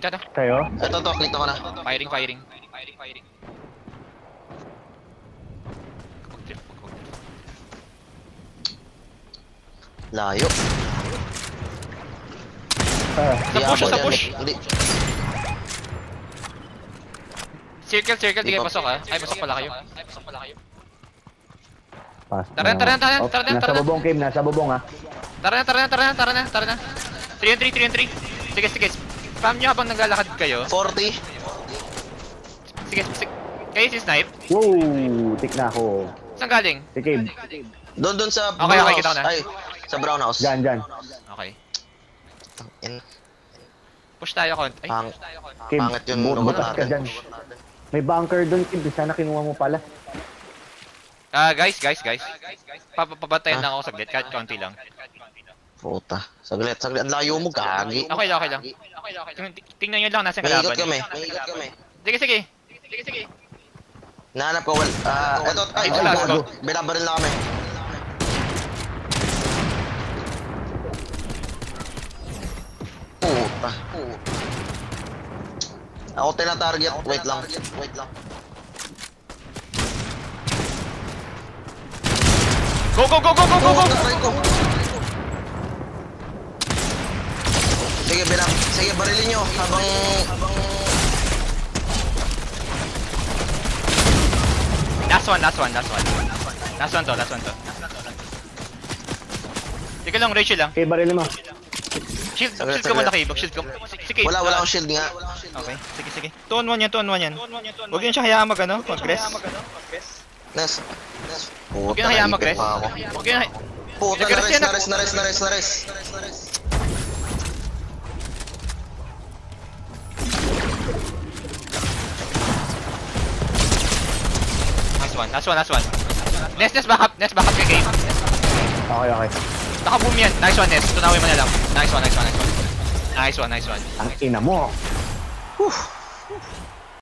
Ito. Kayo? Ito to, click ko na. Firing. Layo. Sa push. Hindi. Circle, di kayo pasok ha. Ay, pasok pala kayo. Pass. Tara na. Nasa bubong, Kim. Nasa bubong, ha. Tara na. 3 and 3. Sige. Spam nyo habang naglalakad kayo. 40. Sige. Kayo si Snipe. Wow! Tik na ako. Saan galing? Si Kim. Doon sa Okay, brown house. kita ko na. Ay, sa brown house. Dyan. Okay. In, Push tayo konti. Ay, Kim, pangit yung robot butas ka natin. dyan. May bunker doon, Kim. Sana kinuha mo pala. guys. Pabantayan lang ako saglit, kahit konti lang. Puta. Saglit. Ang layo mo, gagi. Okay lang. Tingnan nyo lang, nasa kalaban. May ikot kami. Sige. Nahanap ko, ito, Ito last ko. binabaril na kami. Puta. Ako tina-target, wait lang. Go! Natry ko. Sige, barilin nyo habang... Last one to. Sige lang, Rachel lang. Okay, baril mo. Shield Saglit. ko muna kayo, shield ko. Sige. Wala akong shield nga. Okay, sige. 2 on 1 yan. Huwag yun siya hayaan mag-rest. Nes. Huwag yun hayaan mag-rest. Huwag yun Puta, Nag-rest na-rest. Last one. Nest backup kay game. Okay. Naka-boom yan. Nice one, Nest. Tunawin mo na lang. Nice one. Ang ina mo.